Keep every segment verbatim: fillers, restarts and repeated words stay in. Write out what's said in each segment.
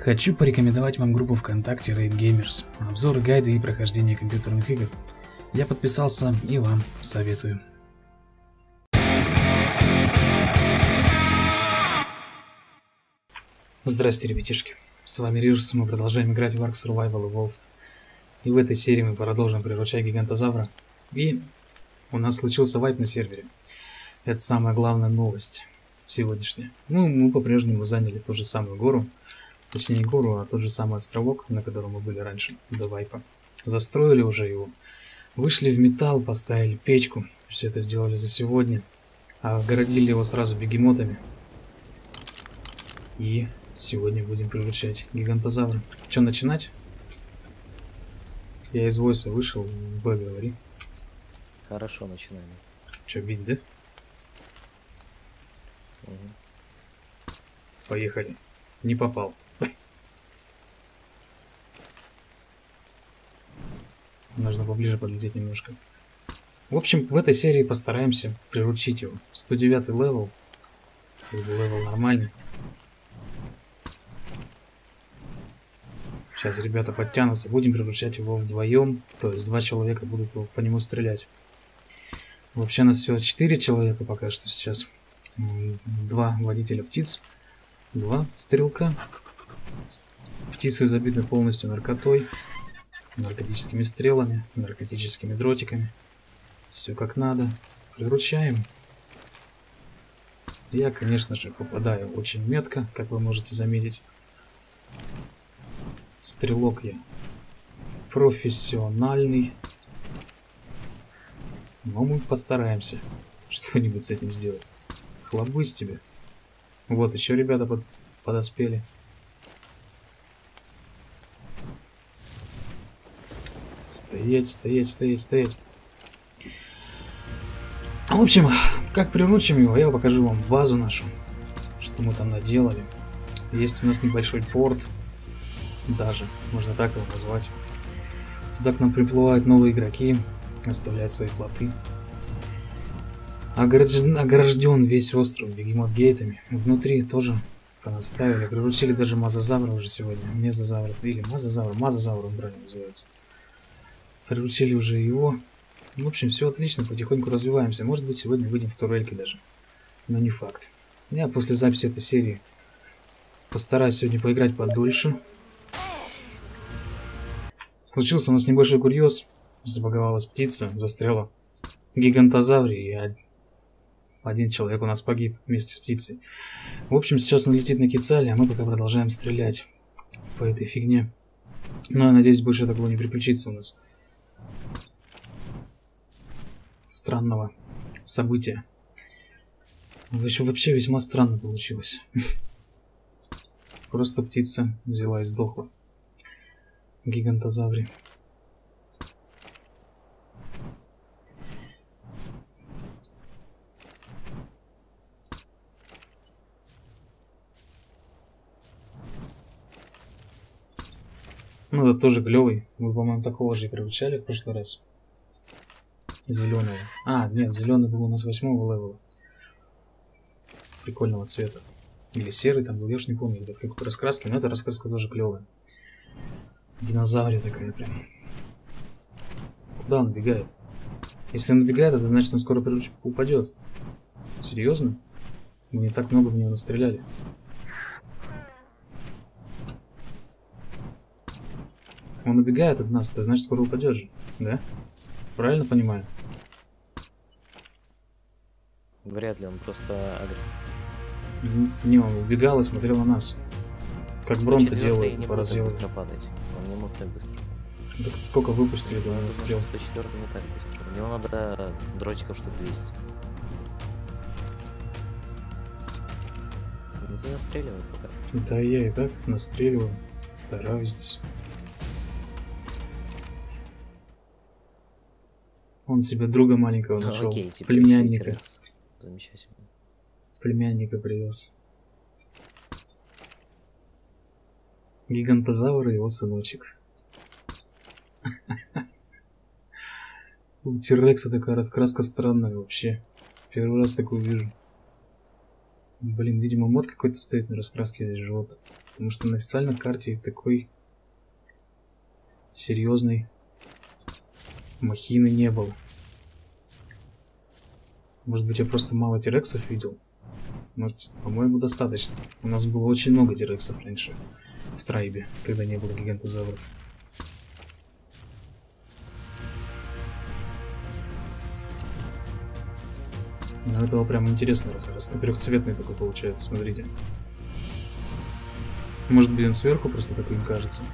Хочу порекомендовать вам группу ВКонтакте Raid Gamers. Обзоры, гайды и прохождение компьютерных игр. Я подписался и вам советую. Здрасте, ребятишки. С вами Рирс, мы продолжаем играть в Ark Survival Evolved. И в этой серии мы продолжим приручать гигантозавра. И у нас случился вайп на сервере. Это самая главная новость сегодняшняя. Ну, мы по-прежнему заняли ту же самую гору. Точнее, не гору, а тот же самый островок, на котором мы были раньше, до вайпа. Застроили уже его. Вышли в металл, поставили печку. Все это сделали за сегодня. А огородили его сразу бегемотами. И сегодня будем приручать гигантозавра. Что, начинать? Я из войса вышел, в Б говори. Хорошо, начинаем. Че, бить, да? Угу. Поехали. Не попал. Нужно поближе подлететь немножко. В общем, в этой серии постараемся приручить его. сто девятый левел. Левел нормальный. Сейчас ребята подтянутся. Будем приручать его вдвоем. То есть два человека будут его, по нему стрелять. Вообще у нас всего четыре человека пока что сейчас. Два водителя птиц. Два стрелка. Птицы забиты полностью наркотой. Наркотическими стрелами, наркотическими дротиками. Все как надо. Приручаем. Я, конечно же, попадаю очень метко, как вы можете заметить. Стрелок я профессиональный. Но мы постараемся что-нибудь с этим сделать. Хлобысь тебе. Вот, еще ребята под, подоспели. Стоять, стоять, стоять, стоять. В общем, как приручим его, я покажу вам базу нашу. Что мы там наделали. Есть у нас небольшой порт. Даже, можно так его назвать. Туда к нам приплывают новые игроки. Оставляют свои плоты. Огражден, огражден весь остров бегемот-гейтами. Внутри тоже понаставили. Приручили даже мазозавра уже сегодня. Мезозавра или мазозавра. Мазозавр он правильно называется. Приручили уже его. В общем, все отлично, потихоньку развиваемся. Может быть, сегодня выйдем в турельки даже. Но не факт. Я после записи этой серии постараюсь сегодня поиграть подольше. Случился у нас небольшой курьез. Забаговалась птица, застряла в гигантозавре, и один человек у нас погиб вместе с птицей. В общем, сейчас он летит на Кицале, а мы пока продолжаем стрелять по этой фигне. Но я надеюсь, больше такого не приключится у нас. Странного события. Еще вообще весьма странно получилось. Просто птица взяла и сдохла. Гигантозавре. Ну, это тоже клевый. Мы, по-моему, такого же и приручали в прошлый раз. Зеленого. А, нет, зеленый был у нас восьмого левела. Прикольного цвета. Или серый там был, я уж не помню, ребят, какой раскраски, но эта раскраска тоже клевая. Динозаврия такая прям. Куда он бегает? Если он бегает, это значит, он скоро упадет. Серьезно? Мы не так много в него настреляли. Он убегает от нас, это значит, скоро упадет же, да? Правильно понимаю? Вряд ли, он просто агр... Не, он убегал и смотрел на нас. Как Бром-то делает не по разъему. быстро падать. Он не мог так быстро. Так сколько выпустили два выстрела? сто четыре не так быстро. У него надо дротиков штук двести. Ну ты настреливай пока. Да я и так настреливаю. Стараюсь здесь. Он себе друга маленького нашел. Окей, племянника. Замечательно. Племянника привез. Гигантозавр и его сыночек. У Тирекса такая раскраска странная вообще. Первый раз такую вижу. Блин, видимо, мод какой-то стоит на раскраске здесь живота. Потому что на официальной карте такой серьезной махины не было. Может быть, я просто мало тирексов видел? Но, по-моему, достаточно. У нас было очень много тирексов раньше в Трайбе, когда не было гигантозавров. Но этого прям интересный рассказ. Трехцветный такой получается, смотрите. Может быть, он сверху просто такой им кажется.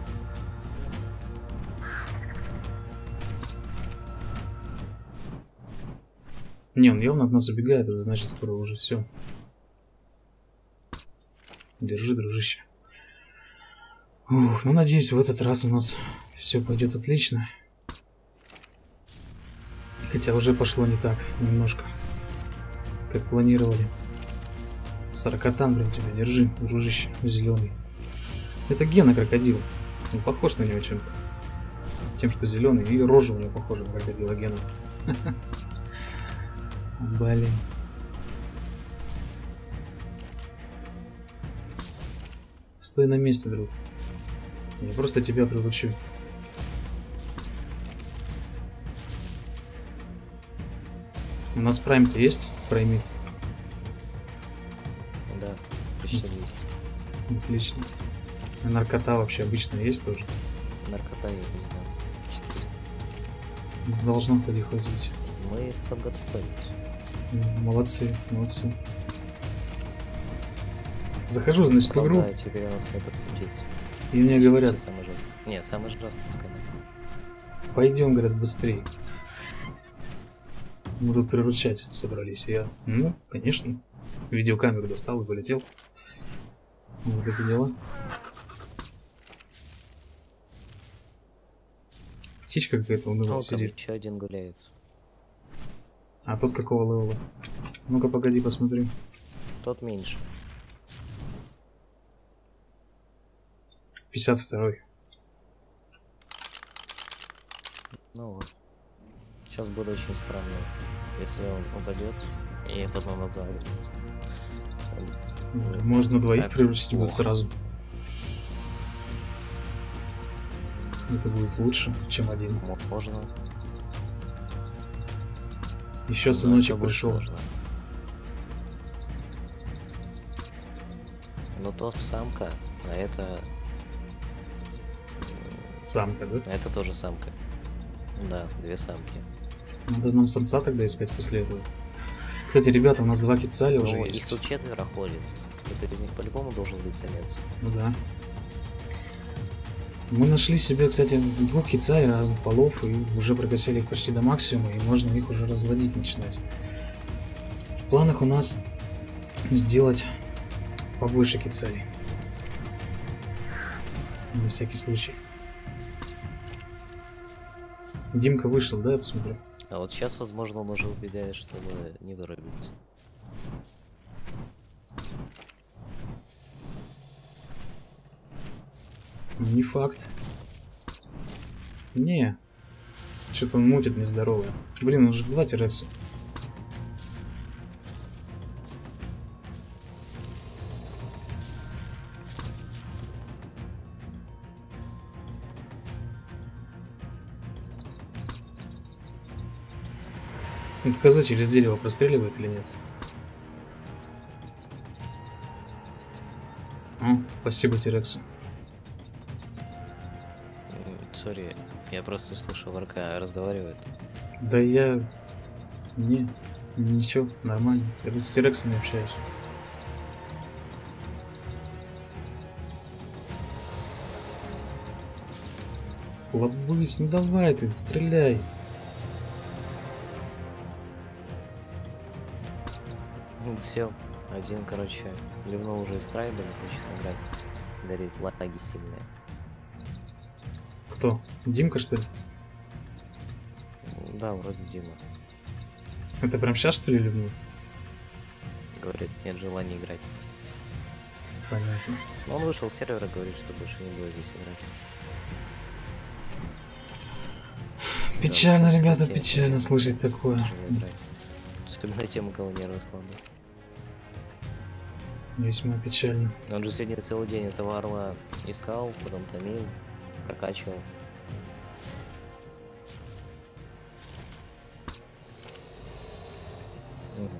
Не, он явно от нас убегает, это значит, скоро уже все. Держи, дружище. Ух, ну надеюсь, в этот раз у нас все пойдет отлично. Хотя уже пошло не так, немножко, как планировали. Сорокатан, блин, тебя держи, дружище, зеленый. Это Гена крокодил. Он похож на него чем-то. Тем, что зеленый, и рожа у него похожа на крокодила Гена. Блин. Стой на месте, друг. Я просто тебя приручу. У нас прайм-то есть? Праймит? Да, почти есть. Отлично. А наркота вообще обычно есть тоже? Наркота я не знаю. четыреста. Должно ходи ходить. Мы подготовились. Молодцы, молодцы. Захожу, значит, в игру. Да, теперь у нас это птица. И мне говорят, Самый жесткий. Не, самый жесткий, пускай. пойдем, говорят, быстрее. Мы тут приручать собрались. Я, ну, конечно, видеокамеру достал и полетел. Вот это дела. Птичка какая-то унылая сидит. Еще один гуляет. А тот какого левела? Ну-ка, погоди, посмотрю. Тот меньше. пятьдесят второй. Ну вот. Сейчас будет очень странно, если он упадет, и этот на нас загрузится. Можно двоих так приручить будет плохо. сразу. Это будет лучше, чем один. Можно. Еще Но сыночек это будет пришел. сложно. Но то самка, а это... Самка, да? А это тоже самка. Да, две самки. Надо нам самца тогда искать после этого. Кстати, ребята, у нас два кицали уже Ну, их есть. тут четверо ходит. Кто-то из них по-любому должен быть самец. Ну да. Мы нашли себе, кстати, двух кицалей разных полов и уже прокачали их почти до максимума, и можно их уже разводить начинать. В планах у нас сделать побольше кицалей. На всякий случай. Димка вышел, да, я посмотрю? А вот сейчас, возможно, он уже убегает, чтобы не вырубиться. Не факт. Не. Что-то он мутит нездоровое. Блин, он же два тирекса. Это коза через дерево простреливает или нет? О, спасибо, тирексу. Сори, я просто услышал, ВРК разговаривает. Да я... Не, ничего, нормально. Я тут с тирексами общаюсь. Лобысь, ну давай ты, стреляй. Все, один, короче, ливнул уже из трайба, не хочет играть. Дарить лаги сильные. Кто? Димка, что ли? Да, вроде Дима. Это прям сейчас, что ли, люблю? Говорит, нет желания играть. Понятно. Но он вышел с сервера, говорит, что больше не будет здесь играть. Печально, Да, ребята, кстати, печально я слышать такое. даже не играть. Особенно тем, у кого нервы слабые. Весьма печально. Он же сегодня целый день этого орла искал, потом томил, прокачивал. Угу.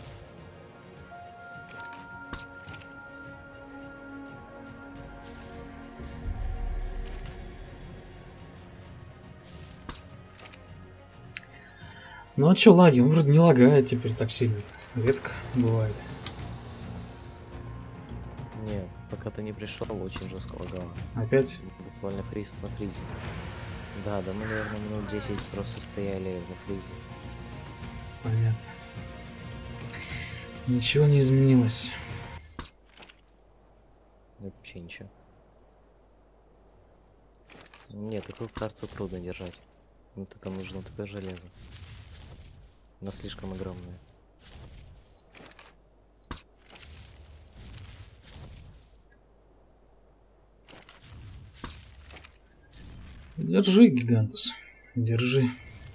Ну а чё лаги? Он вроде не лагает теперь так сильно. Редко бывает. Не, пока ты не пришел, очень жестко лагало. Опять? Буквально фриз на фризе. Да, да мы, наверное, минут десять просто стояли во фризе. Понятно. Ничего не изменилось. Вообще ничего. Нет, такую карту трудно держать. Вот это нужно такое железо. Она слишком огромная. Держи, Гигантус. Держи.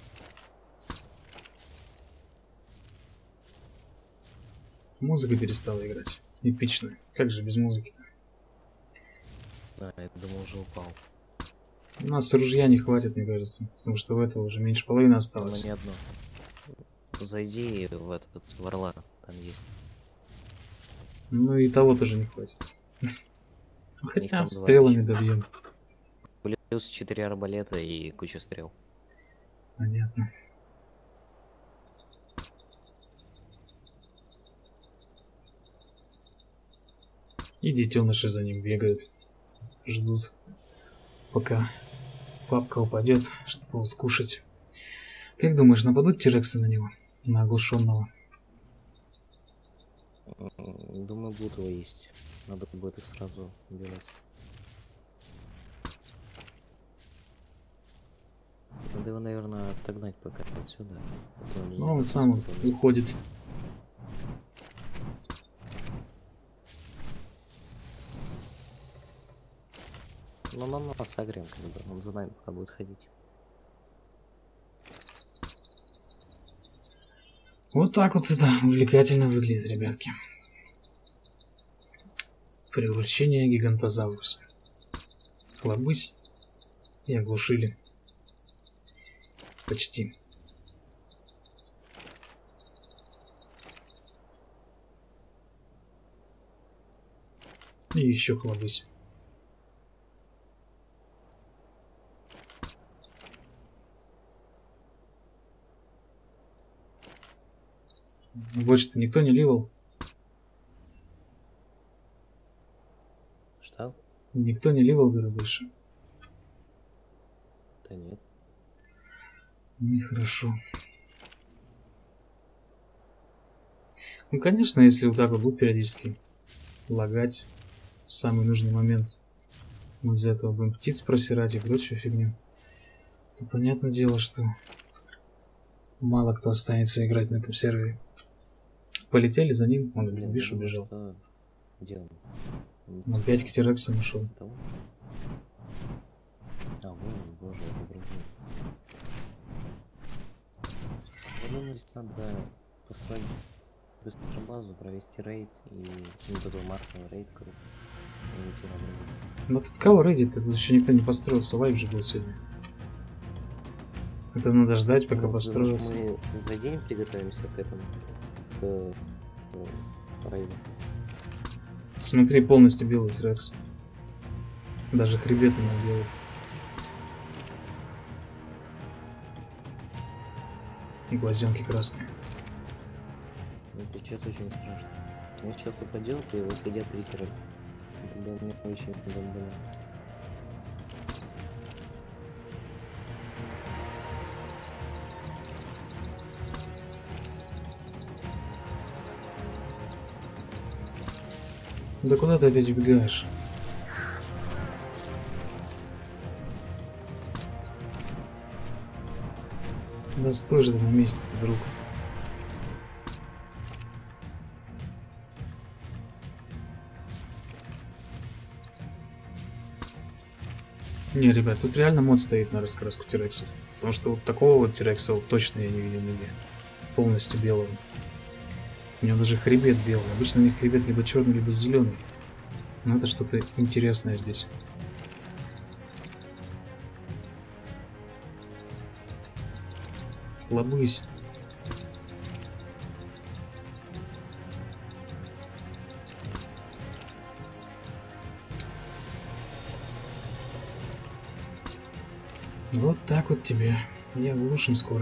Музыка перестала играть. Эпичная. Как же без музыки-то? А, я думал, уже упал. У нас ружья не хватит, мне кажется. Потому что в этого уже меньше половины осталось. Оно не одно. Зайди в этот, в орла, там есть. Ну и того тоже не хватит. Хотя там стрелами добьем. Плюс четыре арбалета и куча стрел. Понятно. И детеныши за ним бегают. Ждут, пока папка упадет, чтобы его скушать. Как думаешь, нападут тирексы на него? На оглушенного? Думаю, будут его есть. Надо будет их сразу убирать. Надо его, наверное, отогнать пока отсюда. Ну, он сам вот уходит. Ну, нам нас согреем, как бы. Он за нами пока будет ходить. Вот так вот это увлекательно выглядит, ребятки. Приручение гигантозавруса. Хлобысь и оглушили. Почти. И еще хлобысь. Больше-то никто не ливал. Что? Никто не ливал, говорю, больше. Да нет. Ну и хорошо. Ну, конечно, если вот так вот будет периодически лагать в самый нужный момент, мы из-за этого будем птиц просирать и прочую фигню, то понятное дело, что мало кто останется играть на этом сервере. Полетели за ним, он, блин, видишь, убежал. Что... Где он? Он опять к тирексам ушел. А, вон, боже, я выбрал. Я думаю, здесь надо построить быстро базу, провести рейд и ну, такой массовый рейд круг. Ну тут кого рейдит? Тут еще никто не построился, вайп же был сегодня. Это надо ждать, пока ну, построился. Мы за день приготовимся к этому, к, к рейду. Смотри, полностью белый тирекс. Даже хребет у него белый. И глазенки красные. Это сейчас очень страшно. Он сейчас упадет, и его съедят три тирекса. Это было мне очень удобно. Да куда ты опять убегаешь? Да стой же ты на месте, друг. Не, ребят, тут реально мод стоит на раскраску тирексов. Потому что вот такого вот тирекса вот точно я не видел нигде. Полностью белого. У него даже хребет белый. Обычно у них хребет либо черный, либо зеленый. Но это что-то интересное здесь. Лобысь. Вот так вот тебе. И оглушим скоро.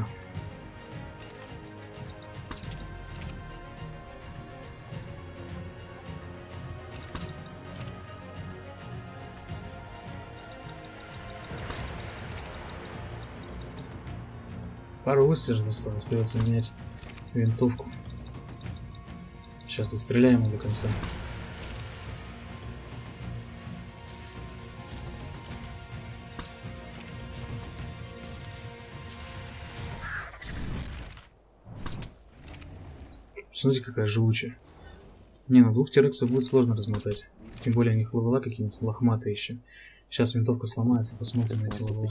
Пару выстрелов осталось, придется менять винтовку. Сейчас достреляем его до конца. Смотрите, какая живучая. Не, ну двух терексов будет сложно размотать. Тем более у них левела какие-нибудь лохматые еще. Сейчас винтовка сломается, посмотрим на эти левела.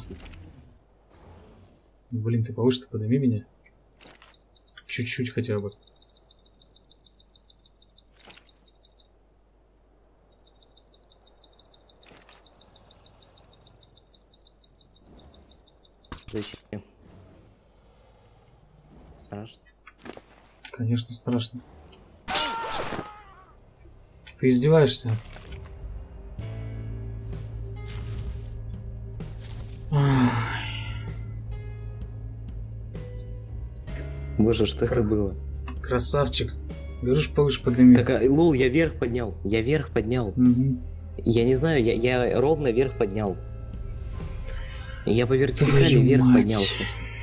Блин, ты повыше-то подними меня. Чуть-чуть хотя бы. Зачем? Страшно? Конечно, страшно. Ты издеваешься? Боже, что это было? Красавчик. Говоришь, повыше подними. Так, а, лол, я вверх поднял. Я вверх поднял. Угу. Я не знаю, я, я ровно вверх поднял. Я по вертикали Твою вверх мать. поднялся.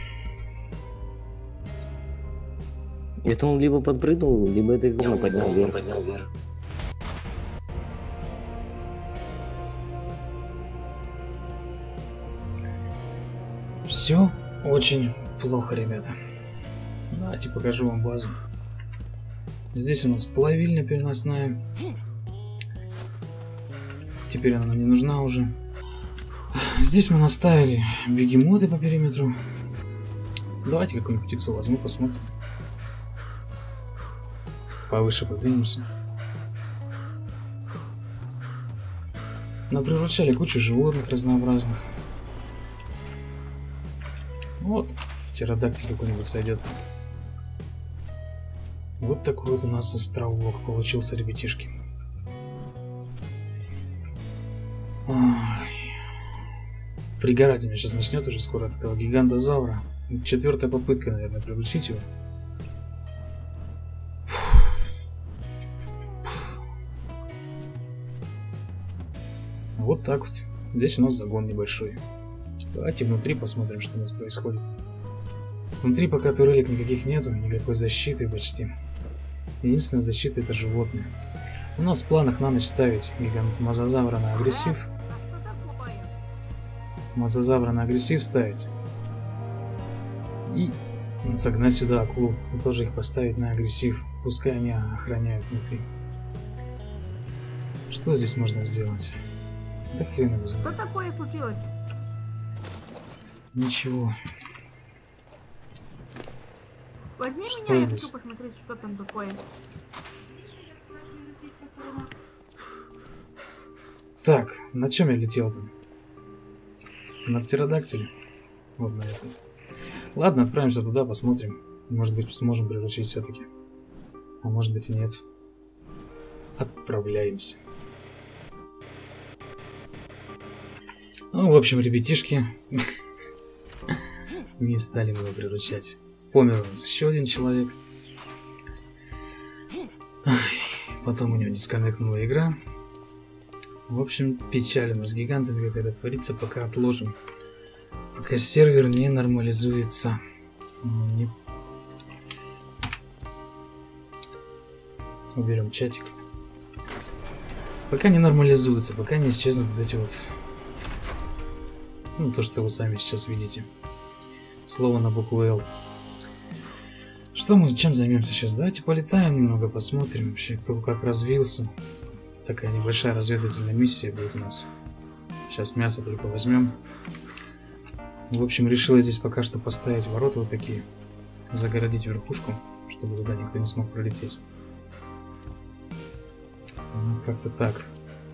Это он либо подпрыгнул, либо это говно поднял вверх. Поднял вверх. Все очень плохо, ребята. Давайте покажу вам базу. Здесь у нас плавильня переносная. Теперь она нам не нужна уже. Здесь мы наставили бегемоты по периметру. Давайте какую-нибудь птицу возьму, посмотрим. Повыше поднимемся. Наприручали кучу животных разнообразных. Вот, птеродактиль какой-нибудь сойдет. Вот такой вот у нас островок получился, ребятишки. Ой. Пригорать у меня сейчас начнет уже скоро от этого гигантозавра. Четвертая попытка, наверное, приручить его. Вот так вот. Здесь у нас загон небольшой. Давайте внутри посмотрим, что у нас происходит. Внутри пока турелек никаких нету, никакой защиты почти. Единственная защита — это животные. У нас в планах на ночь ставить гигант мозазавра на агрессив. Мозазавра на агрессив ставить. И загнать сюда акул. И тоже их поставить на агрессив. Пускай они охраняют внутри. Что здесь можно сделать? Да хрен его знает. Что такое случилось? Ничего. Возьми Что меня, я здесь? хочу посмотреть, что там такое. Так, на чем я летел там? На птеродактиле. Вот на этом. Ладно, отправимся туда, посмотрим. Может быть, сможем приручить все-таки. А может быть и нет. Отправляемся. Ну, в общем, ребятишки, не стали мы его приручать. Помер у нас еще один человек. Ай, потом у него дисконнектнула игра. В общем, печаль у нас с гигантами какая-то творится, пока отложим. Пока сервер не нормализуется. Не... Уберем чатик. Пока не нормализуется, пока не исчезнут вот эти вот... Ну, то, что вы сами сейчас видите. Слово на букву Л. Что мы чем займемся сейчас? Давайте полетаем немного, посмотрим вообще, кто как развился. Такая небольшая разведывательная миссия будет у нас. Сейчас мясо только возьмем. В общем, решила здесь пока что поставить ворота вот такие. Загородить верхушку, чтобы туда никто не смог пролететь. вот как-то так.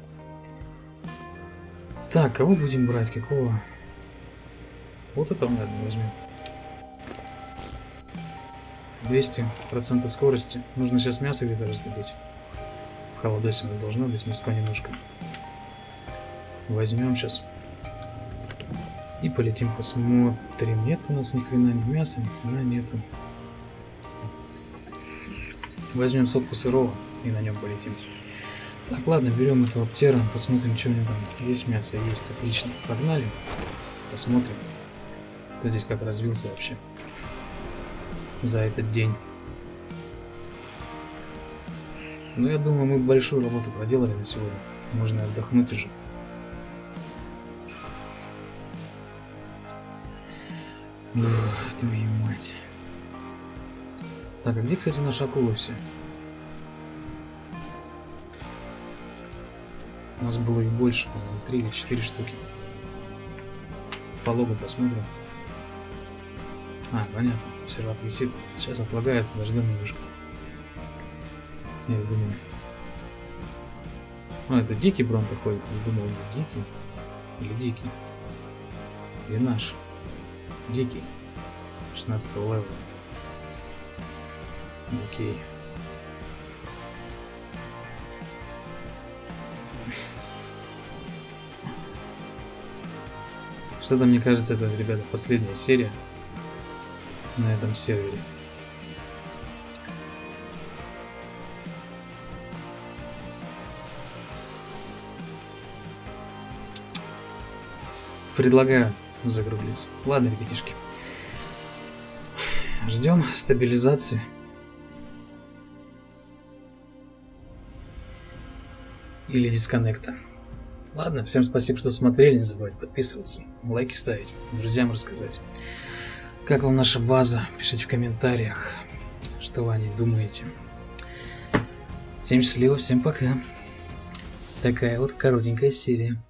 Так, кого будем брать? Какого? Вот этого, наверное, возьмем. двести процентов скорости. Нужно сейчас мясо где-то раздобыть. В холодосе у нас должно быть мяско немножко. Возьмем сейчас. И полетим, посмотрим. Нет у нас ни хрена ни мяса, ни хрена нету. Возьмем сотку сырого и на нем полетим. Так, ладно, берем этого птера, посмотрим, что у него там. Есть мясо, есть, отлично. Погнали. Посмотрим, кто здесь как развился вообще за этот день. Ну, я думаю, мы большую работу проделали на сегодня. Можно отдохнуть уже. Ох, твою мать. Так, а где, кстати, наши акулы все? У нас было их больше, по-моему, три или четыре штуки. По логу посмотрим. А, понятно, сервак висит. Сейчас отлагает, подождем немножко. Я думаю. А, это дикий бронто ходит. Я думал, он дикий. Или дикий. Или наш. Дикий. шестнадцатого левела. Окей. Что-то мне кажется, это, ребята, последняя серия на этом сервере. Предлагаю закруглиться. Ладно, ребятишки. Ждем стабилизации. Или дисконнекта. Ладно, всем спасибо, что смотрели. Не забывайте подписываться, лайки ставить, друзьям рассказать. Как вам наша база? Пишите в комментариях, что вы о ней думаете. Всем счастливо, всем пока. Такая вот коротенькая серия.